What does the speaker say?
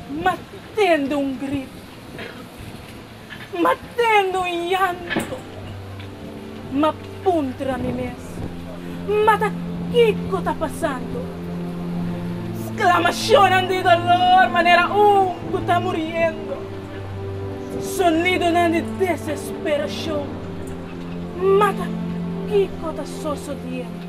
matendo un grito, matendo un llanto, ma puntra mi mes, mata Kiko está pasando, exclamación de dolor, manera está muriendo, sonido de desesperación, mata Kiko está sosodiendo.